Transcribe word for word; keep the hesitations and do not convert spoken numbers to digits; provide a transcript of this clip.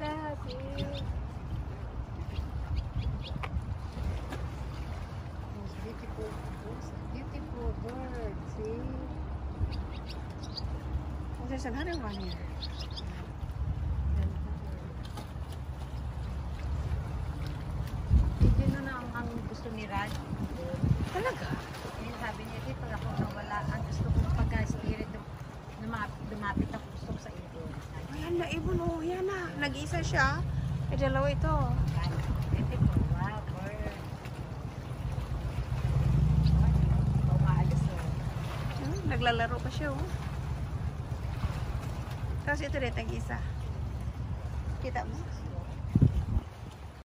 that. Most beautiful, most beautiful bird. See? Oh, there's another one here. Hindi na na ang, ang gusto ni Raj. Talaga? Eh, sabi niya, dito ako nawala. Ang gusto ko pagka-spirit lumapit, lumapit ako gusto ko sa ibon. Ayan na, ibon. Oh, yan na. Nag-isa siya. Eh, dalawa ito. Ito po, wow, bird. Oh, maalis oh. Hmm, naglalaro pa siya, oh. Tapos ito rin, tag-isa. Kita mo?